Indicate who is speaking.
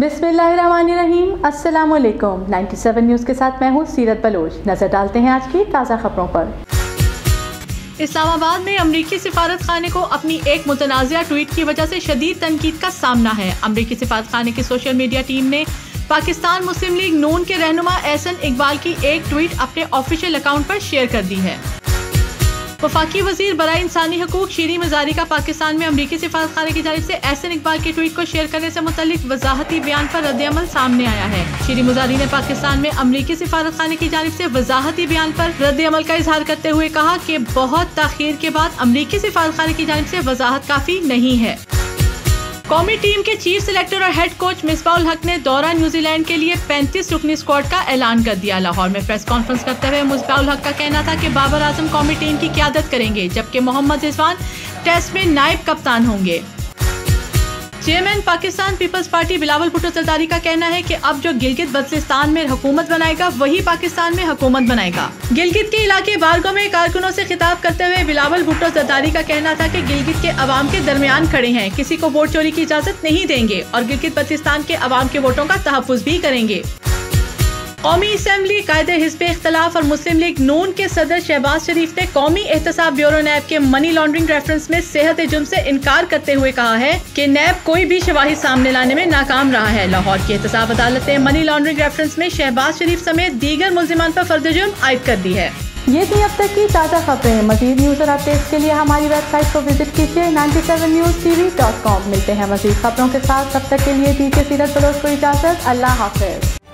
Speaker 1: बिस्मिल्लाहिर्रहमानिर्रहीम, अस्सलामुअलैकुम। 97 न्यूज़ के साथ मैं हूँ सीरत बलोच। नजर डालते हैं आज की ताज़ा खबरों पर। इस्लामाबाद में अमरीकी सिफारत खाने को अपनी एक मुतनाज़िया ट्वीट की वजह से शदीद तनकीद का सामना है। अमरीकी सिफारत खाने की सोशल मीडिया टीम ने पाकिस्तान मुस्लिम लीग नून के रहनुमा एहसन इकबाल की एक ट्वीट अपने ऑफिशियल अकाउंट पर शेयर कर दी है। वफाकी वजीर बराए इंसानी हकूक शीरी मजारी का पाकिस्तान में अमरीकी सिफारत खाने की जानिब से एहसन इकबाल की ट्वीट को शेयर करने से मुतल्लिक वजाहती बयान पर रद्द-ए-अमल सामने आया है। शीरी मजारी ने पाकिस्तान में अमरीकी सिफारत खाने की जानिब से वजाहती बयान पर रद्द-ए-अमल का इजहार करते हुए कहा कि बहुत ताखीर के बाद अमरीकी सिफारत खाने की जानिब से वजाहत काफी नहीं है। कौमी टीम के चीफ सिलेक्टर और हेड कोच मिसबाह-उल हक ने दौरा न्यूजीलैंड के लिए 35 रुकनी स्क्वाड का ऐलान कर दिया। लाहौर में प्रेस कॉन्फ्रेंस करते हुए मिसबाह-उल हक का कहना था कि बाबर आजम कौमी टीम की क़यादत करेंगे, जबकि मोहम्मद रिजवान टेस्ट में नायब कप्तान होंगे। चेयरमैन पाकिस्तान पीपल्स पार्टी बिलावल भुट्टो जरदारी का कहना है कि अब जो गिलगित बल्तिस्तान में हुकूमत बनाएगा वही पाकिस्तान में हुकूमत बनाएगा। गिलगित के इलाके बारगो में कारकुनों से खिताब करते हुए बिलावल भुट्टो जरदारी का कहना था कि गिलगित के अवाम के दरमियान खड़े हैं, किसी को वोट चोरी की इजाजत नहीं देंगे और गिलगित बल्तिस्तान के अवाम के वोटों का तहफ़्फ़ुज़ भी करेंगे। कौमी असम्बली कायदे हिज़्ब इख्तिलाफ और मुस्लिम लीग नून के सदर शहबाज शरीफ ने कौमी एहतसाब ब्यूरो नैब के मनी लॉन्ड्रिंग रेफरेंस में सेहत जुर्म से इनकार करते हुए कहा है कि नैब कोई भी शवाहिद सामने लाने में नाकाम रहा है। लाहौर की एहतसाब अदालत ने मनी लॉन्ड्रिंग रेफरेंस में शहबाज शरीफ समेत दीगर मुल्जिमान पर फर्द जुर्म आयद कर दी है। ये थी अब तक की ताज़ा खबरें। मज़ीद न्यूज़ और अपडेट्स के लिए हमारी वेबसाइट को विजिट कीजिए 97newstv.com। मिलते हैं मज़ीद खबरों के साथ, तब तक के लिए दीजिए सीरत बलोच को इजाज़त। अल्लाह हाफ़िज़।